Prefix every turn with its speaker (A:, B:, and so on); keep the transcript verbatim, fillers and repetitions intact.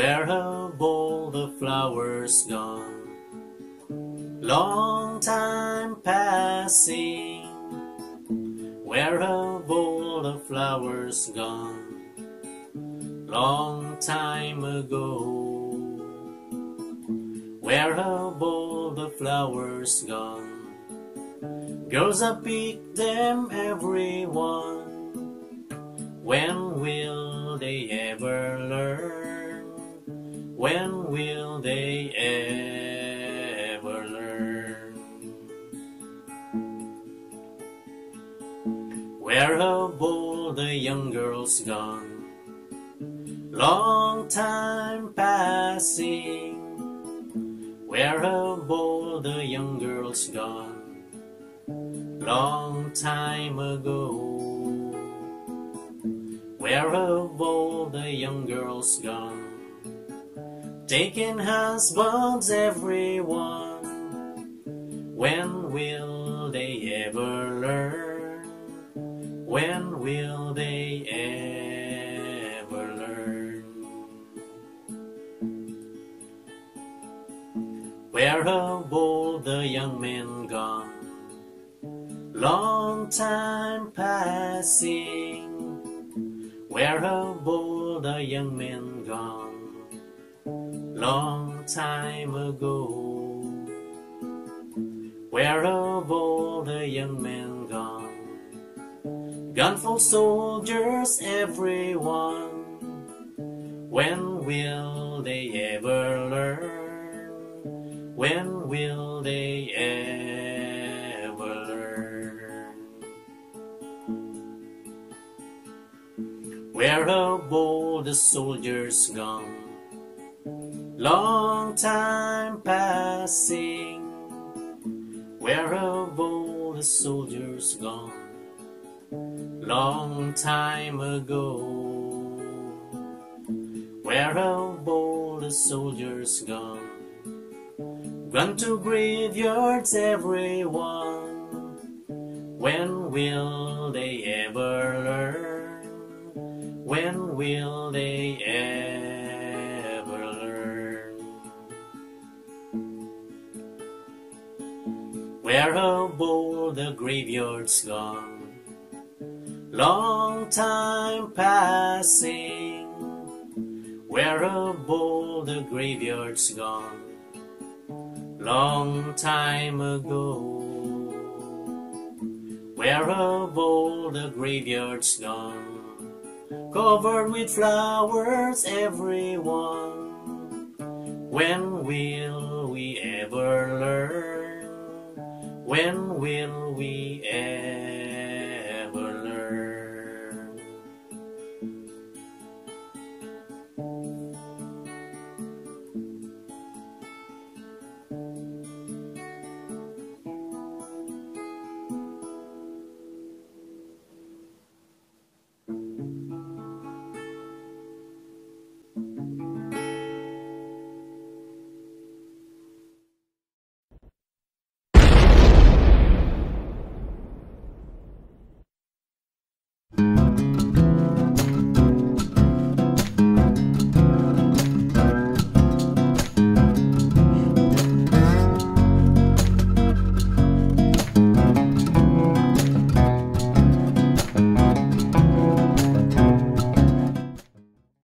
A: Where have all the flowers gone? Long time passing. Where have all the flowers gone? Long time ago. Where have all the flowers gone? Girls, I pick them, everyone. When will they ever learn? When will they ever learn? Where have all the young girls gone? Long time passing. Where have all the young girls gone? Long time ago. Where have all the young girls gone? Taking husbands, everyone. When will they ever learn? When will they ever learn? Where have all the young men gone? Long time passing. Where have all the young men gone? Long time ago. Where have all the young men gone? Gone for soldiers, everyone. When will they ever learn? When will they ever learn? Where have all the soldiers gone? Long time passing. Where have all the soldiers gone? Long time ago. Where have all the soldiers gone? Gone to graveyards, everyone. When will they ever learn? When will they ever learn? Where have all the graveyards gone? Long time passing. Where have all the graveyards gone? Long time ago. Where have all the graveyards gone? Covered with flowers, everyone. When will we ever learn? When will we ever